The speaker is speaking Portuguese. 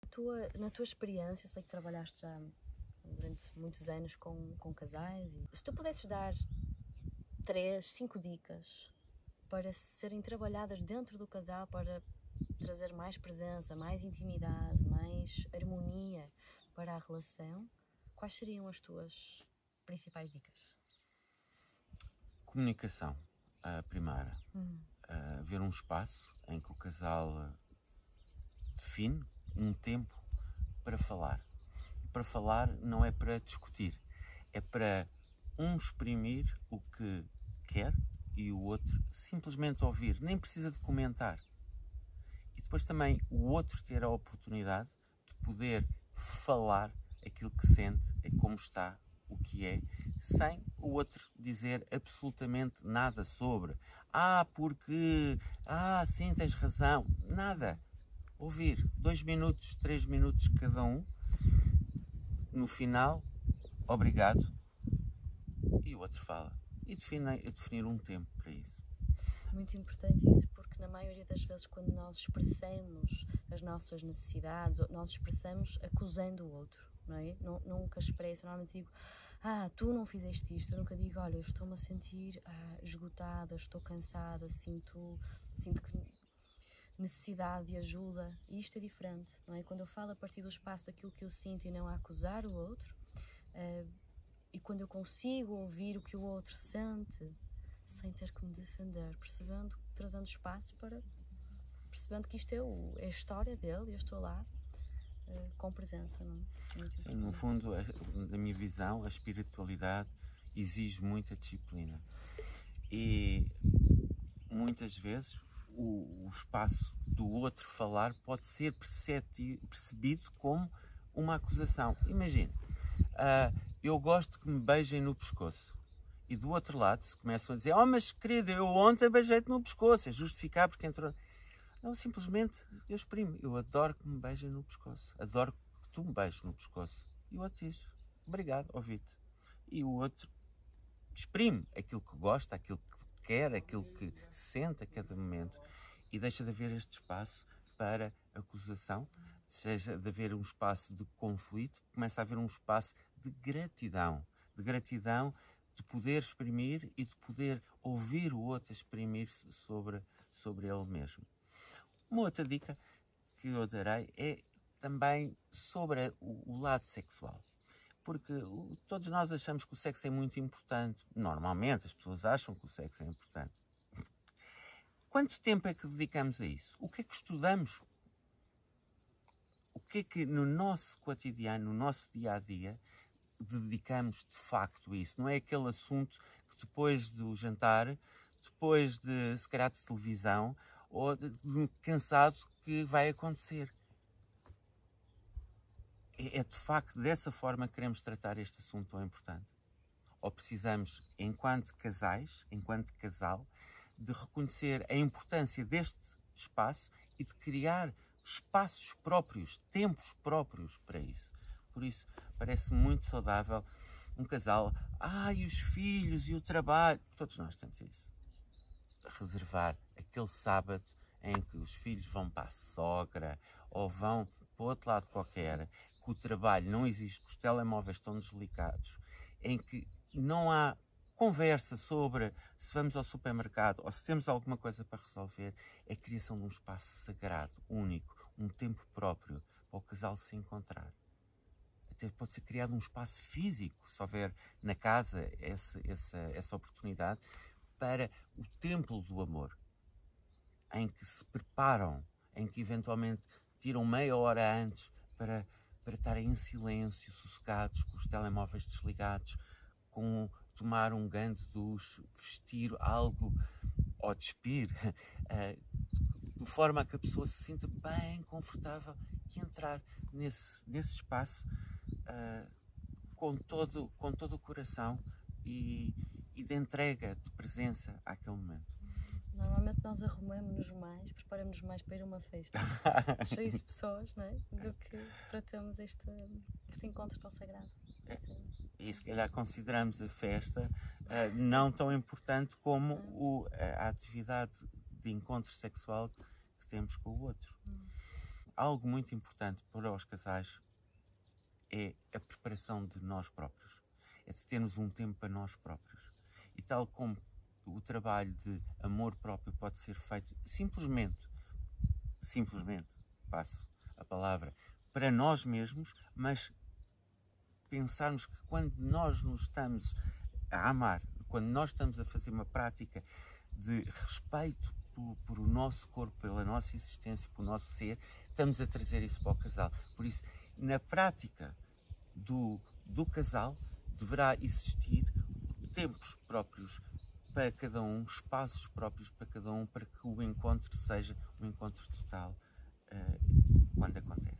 Na tua experiência, sei que trabalhaste já durante muitos anos com casais. Se tu pudesses dar 3, 5 dicas para serem trabalhadas dentro do casal, para trazer mais presença, mais intimidade, mais harmonia para a relação, quais seriam as tuas principais dicas? Comunicação, a primeira. Haver um espaço em que o casal define um tempo para falar. Para falar não é para discutir, é para um exprimir o que quer e o outro simplesmente ouvir, nem precisa de comentar. E depois também o outro ter a oportunidade de poder falar aquilo que sente, como está, o que é, sem o outro dizer absolutamente nada sobre porque, sim, tens razão, nada. Ouvir 2 minutos, 3 minutos cada um, no final, obrigado, e o outro fala. E definir um tempo para isso. Muito importante isso, porque na maioria das vezes quando nós expressamos as nossas necessidades, nós expressamos acusando o outro, não é? Nunca expresso, normalmente digo, tu não fizeste isto. Eu nunca digo, olha, eu estou-me a sentir esgotada, estou cansada, sinto que necessidade de ajuda, e isto é diferente, não é? Quando eu falo a partir do espaço daquilo que eu sinto e não a acusar o outro, e quando eu consigo ouvir o que o outro sente sem ter que me defender, trazendo espaço para percebendo que isto é a história dele e eu estou lá com presença, não é? Sim, no fundo, da minha visão, a espiritualidade exige muita disciplina e muitas vezes o espaço do outro falar pode ser percebido como uma acusação. Imagine, eu gosto que me beijem no pescoço. E do outro lado se começam a dizer, mas querida, eu ontem beijei-te no pescoço. É justificar porque entrou... Não, simplesmente eu exprimo. Eu adoro que me beijem no pescoço. Adoro que tu me beijes no pescoço. E o outro diz, obrigado, ouvi-te. E o outro exprime aquilo que gosta, aquilo que quer, aquilo que sente a cada momento. E deixa de haver este espaço para acusação, seja de haver um espaço de conflito, começa a haver um espaço de gratidão. De poder exprimir e de poder ouvir o outro exprimir-se sobre ele mesmo. Uma outra dica que eu darei é também sobre o lado sexual. Porque todos nós achamos que o sexo é muito importante. Normalmente as pessoas acham que o sexo é importante. Quanto tempo é que dedicamos a isso? O que é que estudamos? O que é que no nosso cotidiano, no nosso dia-a-dia, dedicamos de facto a isso? Não é aquele assunto que depois do jantar, depois de se calhar de televisão ou de um cansado que vai acontecer. É de facto dessa forma que queremos tratar este assunto tão importante? Ou precisamos, enquanto casais, enquanto casal, de reconhecer a importância deste espaço e de criar espaços próprios, tempos próprios para isso? Por isso, parece muito saudável um casal, e os filhos e o trabalho, todos nós temos isso. Reservar aquele sábado em que os filhos vão para a sogra ou vão para o outro lado qualquer, que o trabalho não existe, que os telemóveis estão desligados, em que não há conversa sobre se vamos ao supermercado ou se temos alguma coisa para resolver, é a criação de um espaço sagrado, único, um tempo próprio para o casal se encontrar. Até pode ser criado um espaço físico, se houver na casa essa oportunidade, para o templo do amor, em que se preparam, em que eventualmente tiram meia hora antes para estarem em silêncio, sossegados, com os telemóveis desligados, com tomar um grande duche, vestir algo ou despir, de forma a que a pessoa se sinta bem confortável e entrar nesse espaço com todo o coração e de entrega, de presença àquele momento. Normalmente nós arrumamos-nos mais, preparamos-nos mais para ir a uma festa cheios de pessoas, não é? Do que para termos este encontro tão sagrado. E se calhar consideramos a festa não tão importante como a atividade de encontro sexual que temos com o outro. algo muito importante para os casais é a preparação de nós próprios. É de termos um tempo para nós próprios. E tal como o trabalho de amor próprio pode ser feito simplesmente, passo a palavra, para nós mesmos, mas pensarmos que quando nós nos estamos a amar, quando nós estamos a fazer uma prática de respeito por o nosso corpo, pela nossa existência, pelo nosso ser, estamos a trazer isso para o casal. Por isso, na prática do casal, deverá existir tempos próprios para cada um, espaços próprios para cada um, para que o encontro seja um encontro total quando acontece.